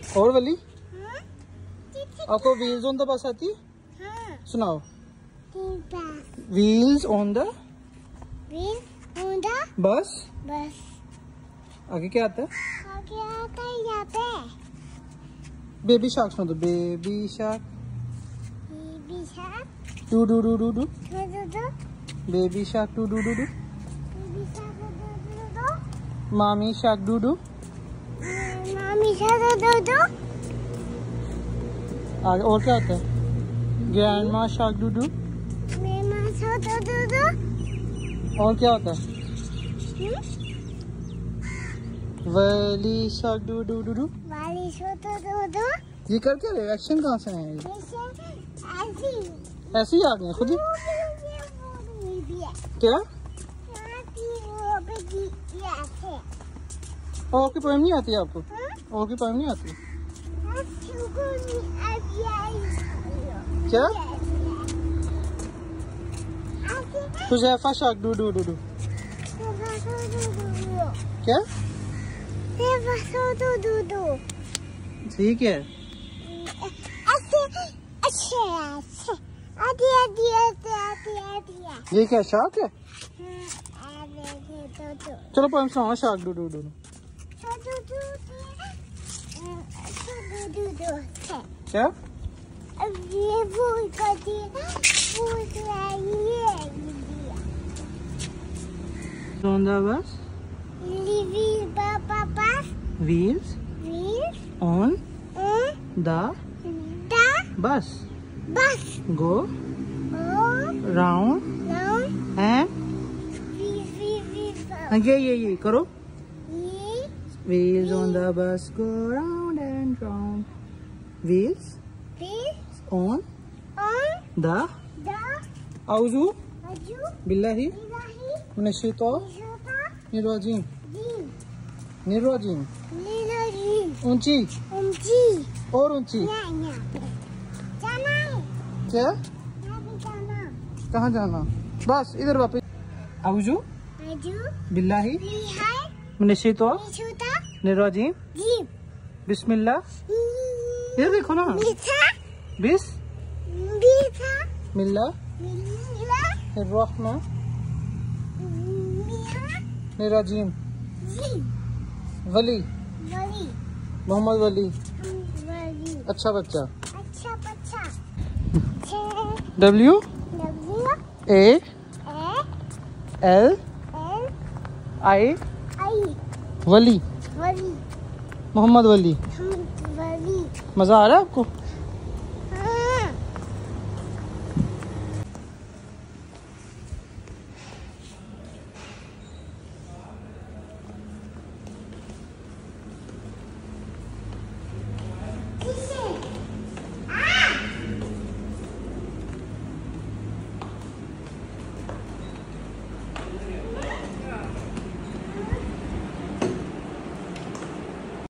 और वली आपको wheels on the bus आती? सुनाओ। Wheels on the bus. आगे क्या आता है? यहाँ पे बेबी शार्क सुनो तो। Baby shark doo doo doo doo doo. Baby shark doo doo doo doo. Mommy shark doo doo. आगे और क्या आता है? Grandma shark doo doo. और क्या होता है? Wali shark doo doo doo doo. ये कर क्या रहे? एक्शन कहाँ से है? ऐसे ही आ गए खुद ही। क्या और की पोएम नहीं आती आपको? और की पोएम नहीं आती क्या? Huzaifa shark doo doo doo doo. क्या ठीक है? ये क्या शार्क है? चलो पोएम सुनाओ। Shark doo doo doo. क्या on the bus? Wheels on the bus. Go round and ये करो। Wheels on the bus go round and round. Wheels on the आउज़ू बिल्लाहि मिनश्शैतानिर्रजीम। निर्रजीम ऊंची और ऊंची। क्या कहाँ जाना? बस इधर वापस। आउज़ू बिल्लाहि मिनश्शैतानिर्रजीम बिस्मिल्लाह। ये देखो ना। बिस्मिल्लाहिर्रहमानिर्रहीम। वली मोहम्मद वली अच्छा बच्चा। W A L I वली मोहम्मद वली। मजा आ रहा है आपको?